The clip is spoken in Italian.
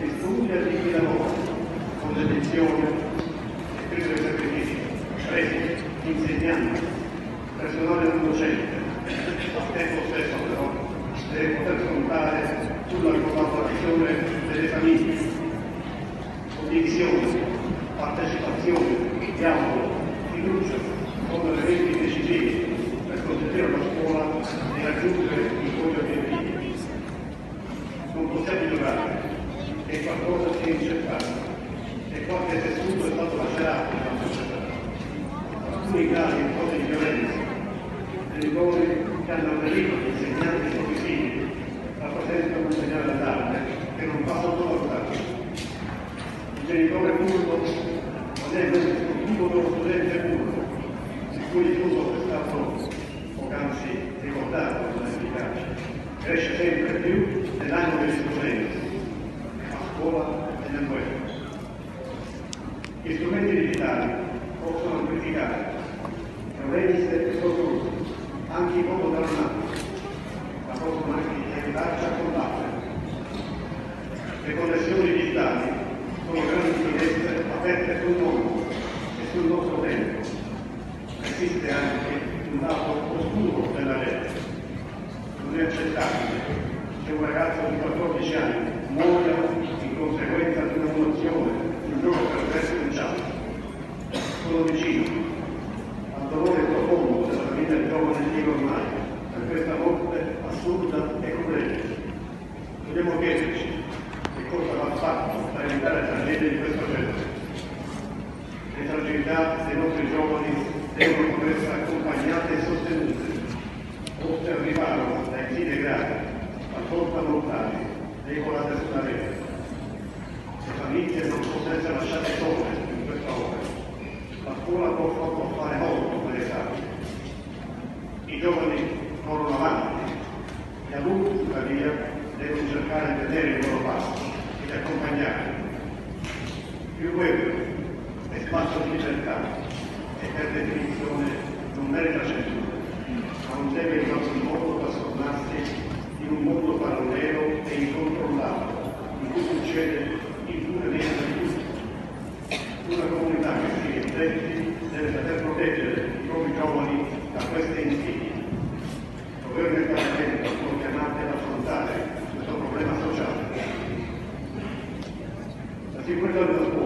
studia e di lavoro, con dedizione e presa di sacrificio, presidi, insegnanti, personale non docente, al tempo stesso però deve poter contare sulla collaborazione delle famiglie, condivisione, partecipazione, dialogo, fiducia, sono elementi decisivi per consentire alla scuola di raggiungere i suoi obiettivi. Non possiamo ignorare che qualcosa si è incettato e qualche tessuto è stato lacerato nella società. Alcuni casi di violenza, genitori che hanno aderito agli insegnanti e propri figli rappresentano un segnale d'allarme che non va sottovalutato. Il genitore curdo non è l'esecutivo dello studente curdo, il cui uso è stato poc'anzi ricordato con efficacia. Cresce sempre più nell'anno dell'influenza, a scuola e nel web. Gli strumenti digitali possono amplificare violenze e sottorusi, anche in modo drammatico, ma possono anche aiutarci a combattere. Le connessioni digitali sono grandi finestre aperte sul mondo e sul nostro tempo. Esiste anche un lato oscuro della rete. Non è accettabile che un ragazzo di 14 anni muoia in conseguenza di un'emulazione un gioco perverso in chat. Sono vicino al dolore profondo della famiglia giovane di ormai per questa morte assurda e crudele. Dobbiamo chiederci che cosa va fatto per evitare tragedie di questo genere. Le fragilità dei nostri giovani devono poter essere accompagnate e sostenute, oltre arrivare dai fine gradi a porta mortali veicolate sulla rete. Le famiglie non possono essere lasciate sole in questa ora. La scuola può fare molto per esame. I giovani corrono avanti, gli adulti tuttavia devono cercare di vedere il loro passo e di accompagnare. Il web è spazio di libertà e per definizione non merita censura, ma non deve in qualche modo trasformarsi in un mondo parallelo e incontrollato, in cui succede il pure niente di tutto. Una comunità che si rifletti deve saper proteggere i propri giovani da queste insidie. Il governo e il Parlamento sono chiamati ad affrontare questo problema sociale. La sicurezza dello